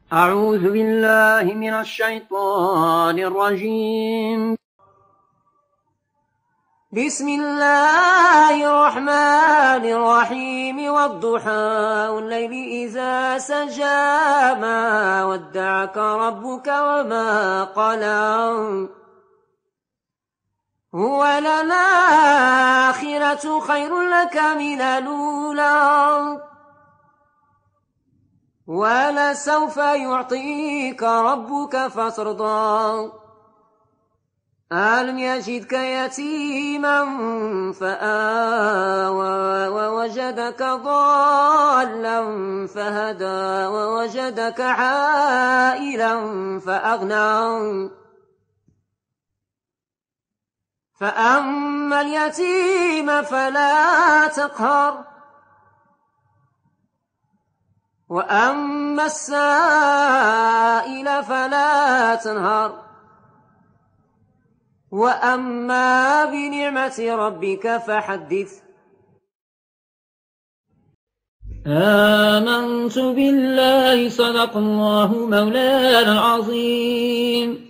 أعوذ بالله من الشيطان الرجيم. بسم الله الرحمن الرحيم والضحى والليل إذا سجى ما ودعك ربك وما قلى وللآخرة خير لك من الأولى ولسوف يعطيك ربك فترضى ألم يجدك يتيما فآوى ووجدك ضالا فهدى ووجدك عائلا فأغنى فأما اليتيم فلا تقهر وأما السائل فلا تنهر وأما بنعمة ربك فحدث. آمنت بالله صدق الله مولانا العظيم.